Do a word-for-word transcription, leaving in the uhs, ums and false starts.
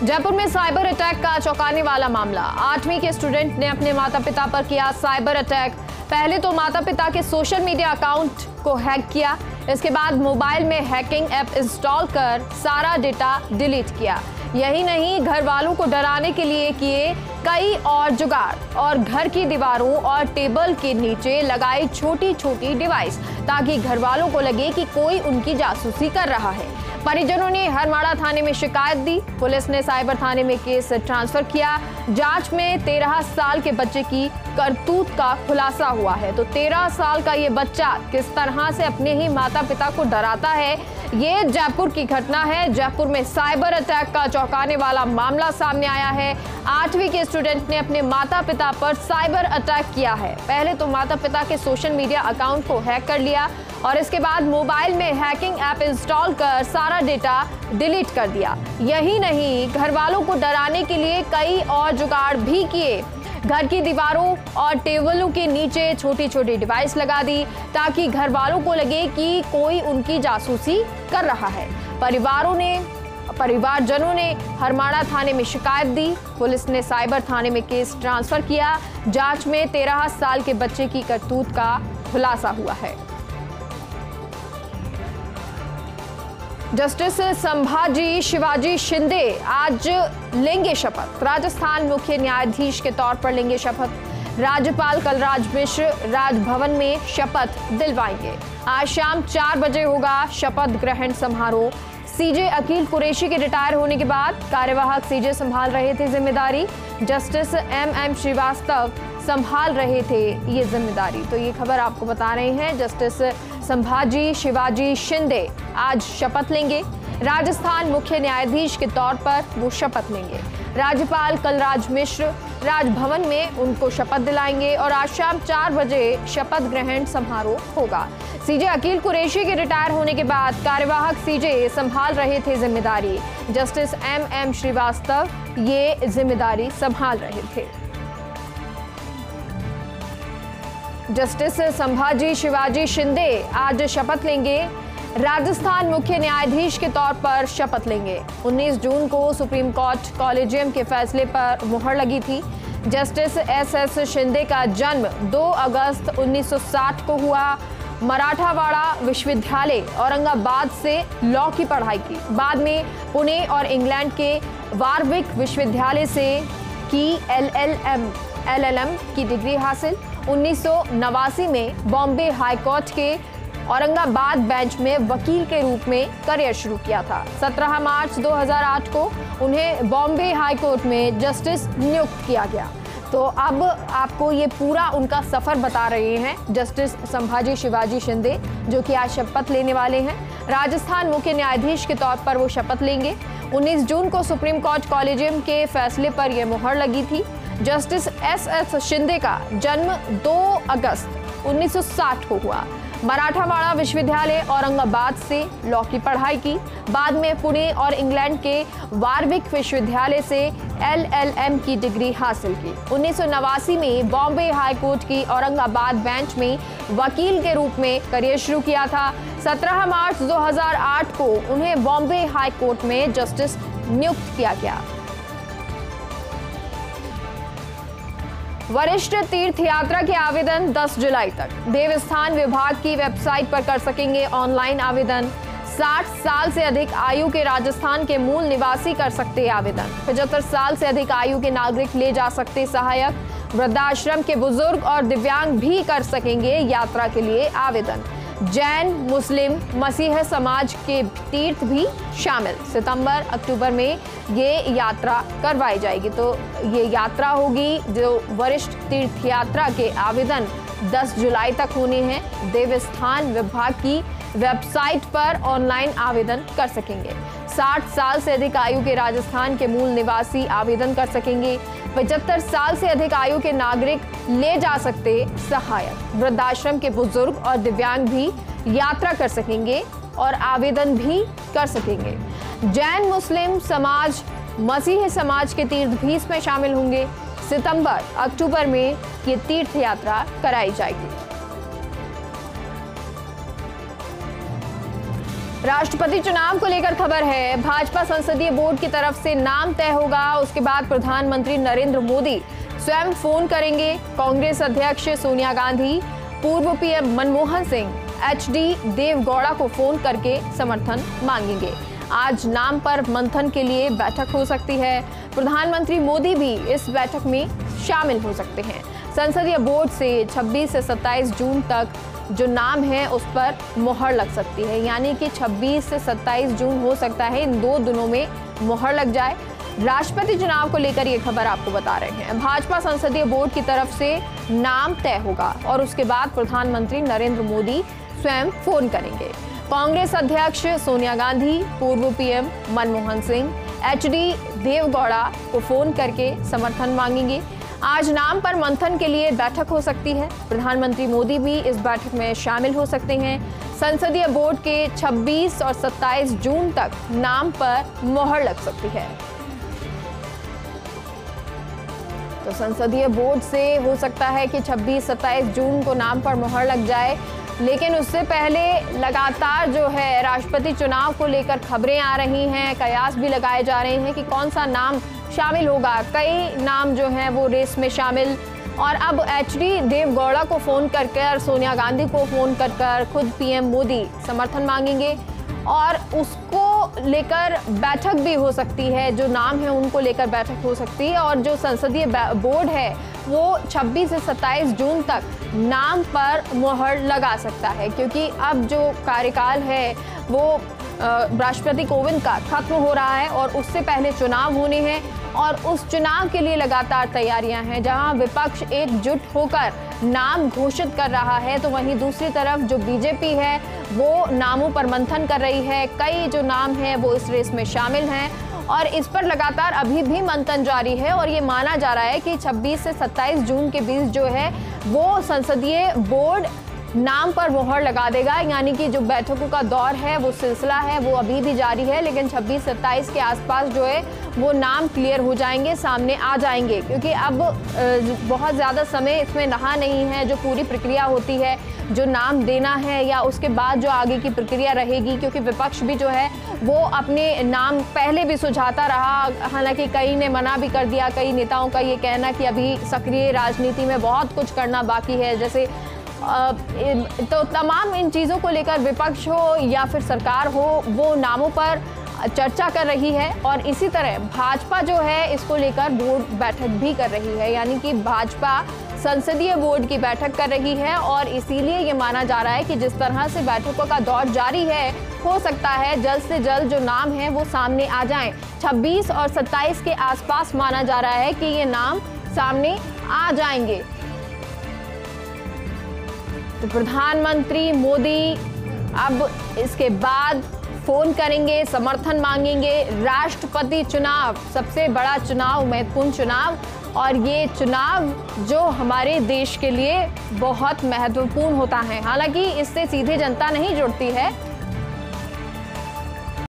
जयपुर में cyber attack का चौंकाने वाला मामला। आठवीं के स्टूडेंट ने अपने माता पिता पर किया साइबर अटैक। पहले तो माता पिता के सोशल मीडिया अकाउंट को हैक किया, इसके बाद मोबाइल में हैकिंग ऐप इंस्टॉल कर सारा डेटा डिलीट किया। यही नहीं, घर वालों को डराने के लिए किए कई और जुगाड़ और घर की दीवारों और टेबल के नीचे लगाई छोटी छोटी डिवाइस ताकि घर वालों को लगे कि कोई उनकी जासूसी कर रहा है। परिजनों ने हरमाड़ा थाने में शिकायत दी। पुलिस ने साइबर थाने में केस ट्रांसफर किया। जांच में तेरह साल के बच्चे की करतूत का खुलासा हुआ है। तो तेरह साल का ये बच्चा किस तरह से अपने ही माता पिता को डराता है, ये जयपुर की घटना है। जयपुर में साइबर अटैक का चौंकाने वाला मामला सामने आया है। आठवीं के स्टूडेंट ने अपने माता पिता पर साइबर अटैक किया है। पहले तो माता पिता के सोशल मीडिया अकाउंट को हैक कर लिया और इसके बाद मोबाइल में हैकिंग ऐप इंस्टॉल कर सारा डेटा डिलीट कर दिया। यही नहीं, घर वालों को डराने के लिए कई और जुगाड़ भी किए। घर की दीवारों और टेबलों के नीचे छोटी छोटी डिवाइस लगा दी ताकि घर वालों को लगे कि कोई उनकी जासूसी कर रहा है। परिवारों ने परिवारजनों ने हरमाड़ा थाने में शिकायत दी। पुलिस ने साइबर थाने में केस ट्रांसफर किया। जांच में तेरह साल के बच्चे की करतूत का खुलासा हुआ है। जस्टिस संभाजी शिवाजी शिंदे आज लेंगे शपथ। राजस्थान मुख्य न्यायाधीश के तौर पर लेंगे शपथ। राज्यपाल कलराज मिश्र राजभवन में शपथ दिलवाएंगे। आज शाम चार बजे होगा शपथ ग्रहण समारोह। सीजे अकील कुरैशी के रिटायर होने के बाद कार्यवाहक सीजे संभाल रहे थे जिम्मेदारी। जस्टिस एम एम श्रीवास्तव संभाल रहे थे ये जिम्मेदारी। तो ये खबर आपको बता रहे हैं, जस्टिस संभाजी शिवाजी शिंदे आज शपथ लेंगे। राजस्थान मुख्य न्यायाधीश के तौर पर वो शपथ लेंगे। राज्यपाल कलराज मिश्र राजभवन में उनको शपथ दिलाएंगे और आज शाम चार बजे शपथ ग्रहण समारोह होगा। सीजे अकील कुरैशी के रिटायर होने के बाद कार्यवाहक सीजे संभाल रहे थे जिम्मेदारी। जस्टिस एम एम श्रीवास्तव ये जिम्मेदारी संभाल रहे थे। जस्टिस संभाजी शिवाजी शिंदे आज शपथ लेंगे। राजस्थान मुख्य न्यायाधीश के तौर पर शपथ लेंगे। उन्नीस जून को सुप्रीम कोर्ट कॉलेजियम के फैसले पर मुहर लगी थी। जस्टिस एस एस शिंदे का जन्म दो अगस्त उन्नीस सौ साठ को हुआ। मराठावाड़ा विश्वविद्यालय औरंगाबाद से लॉ की पढ़ाई की। बाद में पुणे और इंग्लैंड के वारविक विश्वविद्यालय से की L L M L L M की डिग्री हासिल। उन्नीस सौ नवासी में बॉम्बे हाईकोर्ट के औरंगाबाद बेंच में वकील के रूप में करियर शुरू किया था। सत्रह मार्च दो हज़ार आठ को उन्हें बॉम्बे हाईकोर्ट में जस्टिस नियुक्त किया गया। तो अब आपको ये पूरा उनका सफर बता रहे हैं जस्टिस संभाजी शिवाजी शिंदे, जो कि आज शपथ लेने वाले हैं। राजस्थान मुख्य न्यायाधीश के तौर पर वो शपथ लेंगे। उन्नीस जून को सुप्रीम कोर्ट कॉलेजियम के फैसले पर यह मुहर लगी थी। जस्टिस एस एस शिंदे का जन्म दो अगस्त उन्नीस सौ साठ को हुआ। मराठावाड़ा विश्वविद्यालय औरंगाबाद से लॉ की पढ़ाई की। बाद में पुणे और इंग्लैंड के वारविक विश्वविद्यालय से एल एल एम की डिग्री हासिल की। उन्नीस सौ नवासी में बॉम्बे हाईकोर्ट की औरंगाबाद बेंच में वकील के रूप में करियर शुरू किया था। सत्रह मार्च दो हज़ार आठ को उन्हें बॉम्बे हाईकोर्ट में जस्टिस नियुक्त किया गया। वरिष्ठ तीर्थ यात्रा के आवेदन दस जुलाई तक। देवस्थान विभाग की वेबसाइट पर कर सकेंगे ऑनलाइन आवेदन। साठ साल से अधिक आयु के राजस्थान के मूल निवासी कर सकते आवेदन। पचहत्तर साल से अधिक आयु के नागरिक ले जा सकते सहायक। वृद्धाश्रम के बुजुर्ग और दिव्यांग भी कर सकेंगे यात्रा के लिए आवेदन। जैन, मुस्लिम, मसीह समाज के तीर्थ भी शामिल। सितंबर अक्टूबर में ये यात्रा करवाई जाएगी। तो ये यात्रा होगी जो वरिष्ठ तीर्थ यात्रा के आवेदन दस जुलाई तक होने हैं। देवस्थान विभाग की वेबसाइट पर ऑनलाइन आवेदन कर सकेंगे। साठ साल से अधिक आयु के राजस्थान के मूल निवासी आवेदन कर सकेंगे। पचहत्तर साल से अधिक आयु के नागरिक ले जा सकते सहायक। वृद्धाश्रम के बुजुर्ग और दिव्यांग भी यात्रा कर सकेंगे और आवेदन भी कर सकेंगे। जैन, मुस्लिम समाज, मसीह समाज के तीर्थ भी इसमें शामिल होंगे। सितंबर अक्टूबर में ये तीर्थ यात्रा कराई जाएगी। राष्ट्रपति चुनाव को लेकर खबर है, भाजपा संसदीय बोर्ड की तरफ से नाम तय होगा। उसके बाद प्रधानमंत्री नरेंद्र मोदी स्वयं फोन करेंगे। कांग्रेस अध्यक्ष सोनिया गांधी, पूर्व PM Manmohan Singh, H D Deve Gowda को फोन करके समर्थन मांगेंगे। आज नाम पर मंथन के लिए बैठक हो सकती है। प्रधानमंत्री मोदी भी इस बैठक में शामिल हो सकते हैं। संसदीय बोर्ड से छब्बीस से सत्ताईस जून तक जो नाम है उस पर मोहर लग सकती है, यानी कि छब्बीस से सत्ताईस जून हो सकता है इन दो दिनों में मोहर लग जाए। राष्ट्रपति चुनाव को लेकर ये खबर आपको बता रहे हैं। भाजपा संसदीय बोर्ड की तरफ से नाम तय होगा और उसके बाद प्रधानमंत्री नरेंद्र मोदी स्वयं फोन करेंगे। कांग्रेस अध्यक्ष सोनिया गांधी, पूर्व PM Manmohan Singh, H D Deve Gowda को फोन करके समर्थन मांगेंगे। आज नाम पर मंथन के लिए बैठक हो सकती है। प्रधानमंत्री मोदी भी इस बैठक में शामिल हो सकते हैं। संसदीय बोर्ड के छब्बीस और सत्ताईस जून तक नाम पर मोहर लग सकती है। तो संसदीय बोर्ड से हो सकता है कि छब्बीस सत्ताईस जून को नाम पर मोहर लग जाए, लेकिन उससे पहले लगातार जो है राष्ट्रपति चुनाव को लेकर खबरें आ रही हैं, कयास भी लगाए जा रहे हैं कि कौन सा नाम शामिल होगा। कई नाम जो हैं वो रेस में शामिल, और अब एच डी देवगौड़ा को फ़ोन कर कर, सोनिया गांधी को फ़ोन कर कर खुद पीएम मोदी समर्थन मांगेंगे और उसको लेकर बैठक भी हो सकती है। जो नाम है उनको लेकर बैठक हो सकती है और जो संसदीय बोर्ड है वो छब्बीस से सत्ताईस जून तक नाम पर मोहर लगा सकता है, क्योंकि अब जो कार्यकाल है वो राष्ट्रपति कोविंद का खत्म हो रहा है और उससे पहले चुनाव होने हैं और उस चुनाव के लिए लगातार तैयारियां हैं। जहां विपक्ष एकजुट होकर नाम घोषित कर रहा है, तो वहीं दूसरी तरफ जो बीजेपी है वो नामों पर मंथन कर रही है। कई जो नाम हैं वो इस रेस में शामिल हैं और इस पर लगातार अभी भी मंथन जारी है और ये माना जा रहा है कि छब्बीस से सत्ताईस जून के बीच जो है वो संसदीय बोर्ड नाम पर मोहर लगा देगा। यानी कि जो बैठकों का दौर है वो सिलसिला है वो अभी भी जारी है, लेकिन छब्बीस सत्ताईस के आसपास जो है वो नाम क्लियर हो जाएंगे, सामने आ जाएंगे, क्योंकि अब बहुत ज़्यादा समय इसमें रहा नहीं है। जो पूरी प्रक्रिया होती है, जो नाम देना है या उसके बाद जो आगे की प्रक्रिया रहेगी, क्योंकि विपक्ष भी जो है वो अपने नाम पहले भी सुझाता रहा, हालांकि कई ने मना भी कर दिया। कई नेताओं का ये कहना कि अभी सक्रिय राजनीति में बहुत कुछ करना बाकी है, जैसे तो तमाम इन चीज़ों को लेकर विपक्ष हो या फिर सरकार हो वो नामों पर चर्चा कर रही है। और इसी तरह भाजपा जो है इसको लेकर बोर्ड बैठक भी कर रही है, यानी कि भाजपा संसदीय बोर्ड की बैठक कर रही है और इसीलिए ये माना जा रहा है कि जिस तरह से बैठकों का दौर जारी है, हो सकता है जल्द से जल्द जो नाम है वो सामने आ जाएं। छब्बीस और सत्ताईस के आसपास माना जा रहा है कि ये नाम सामने आ जाएंगे। तो प्रधानमंत्री मोदी अब इसके बाद फोन करेंगे, समर्थन मांगेंगे। राष्ट्रपति चुनाव सबसे बड़ा चुनाव, महत्वपूर्ण चुनाव, और ये चुनाव जो हमारे देश के लिए बहुत महत्वपूर्ण होता है। हालांकि इससे सीधे जनता नहीं जुड़ती है,